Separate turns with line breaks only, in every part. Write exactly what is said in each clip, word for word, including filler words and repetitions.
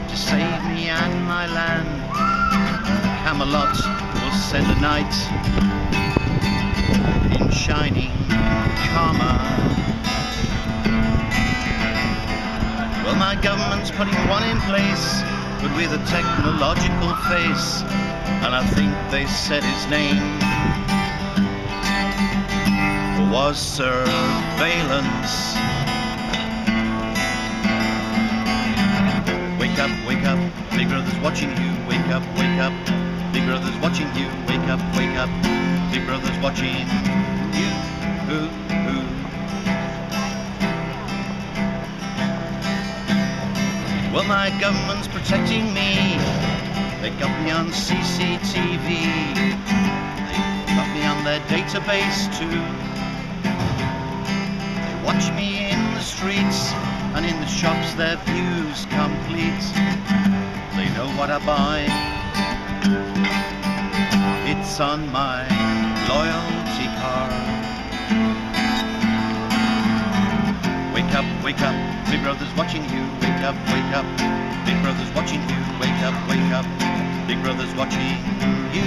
to save me and my land. Camelot will send a knight in shining armour. Well, my government's putting one in place, but with a technological face, and I think they said his name was surveillance. Wake up, wake up, Big Brother's watching you. Wake up, wake up, Big Brother's watching you. Wake up, wake up, Big Brother's watching you. Ooh, ooh. Well, my government's protecting me. They got me on C C T V. They got me on their database too. They watch me in the streets, and in the shops their views complete. They know what I buy. It's on my loyalty card. Wake up, wake up, Big Brother's watching you. Wake up, wake up, Big Brother's watching you. Wake up, wake up, Big Brother's watching you.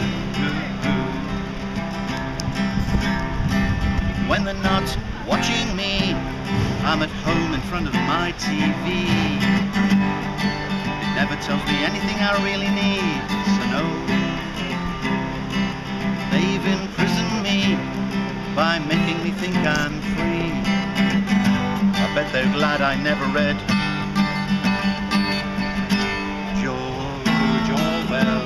When they're not watching me, I'm at home in front of my T V. It never tells me anything I really need to know. They've imprisoned me by making me think I'm free. I bet they're glad I never read George Orwell.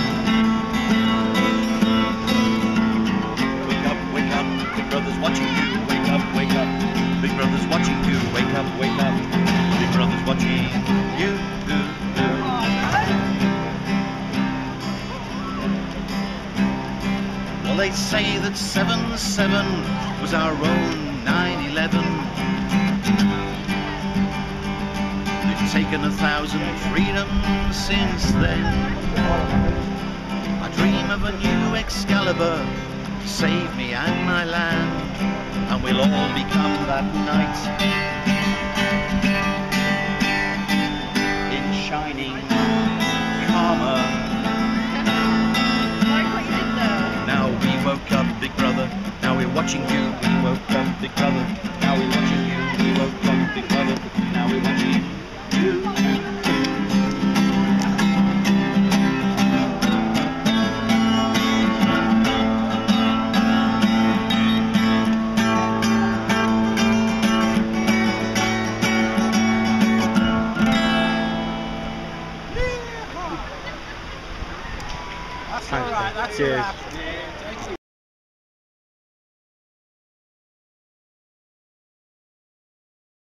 Wake up, wake up, Big Brother's watching you. Wake up, wake up, Big Brother's watching you. Wake up, wake up, Big Brother's watching you. Well, they say that seven seven was our own nine eleven. They've taken a thousand freedoms since then. I dream of a new Excalibur to save me and my land, and we'll all become that knight in shining armour. Now we woke up, Big Brother, now we're watching you. We woke up, Big Brother, now we're watching you. We woke up, Big Brother, now we're watching you.
That's all right, that's
Cheers.
all right.